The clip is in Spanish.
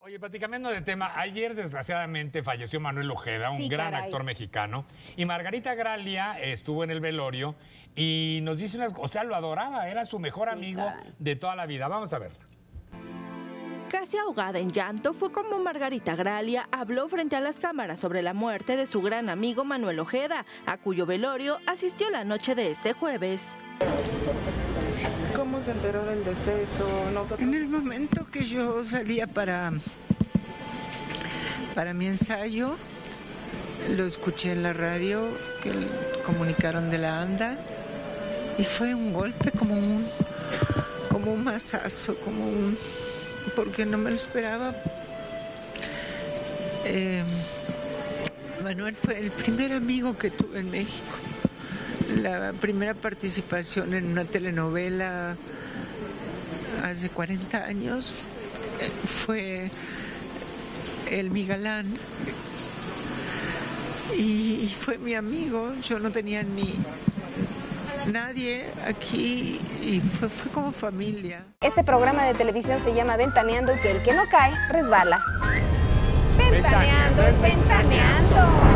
Oye, platicando de tema, ayer desgraciadamente falleció Manuel Ojeda, un gran actor mexicano, y Margarita Gralia estuvo en el velorio y nos dice unas, o sea, lo adoraba, era su mejor amigo de toda la vida. Vamos a ver. Casi ahogada en llanto fue como Margarita Gralia habló frente a las cámaras sobre la muerte de su gran amigo Manuel Ojeda, a cuyo velorio asistió la noche de este jueves. ¿Cómo se enteró del deceso? En el momento que yo salía para mi ensayo, lo escuché en la radio, que comunicaron de la ANDA, y fue un golpe como un mazazo, porque no me lo esperaba. Manuel fue el primer amigo que tuve en México. La primera participación en una telenovela hace 40 años fue El Mi Galán, y fue mi amigo. Yo no tenía ni nadie aquí y fue como familia. Este programa de televisión se llama Ventaneando, que el que no cae resbala. Ventaneando es ventaneando.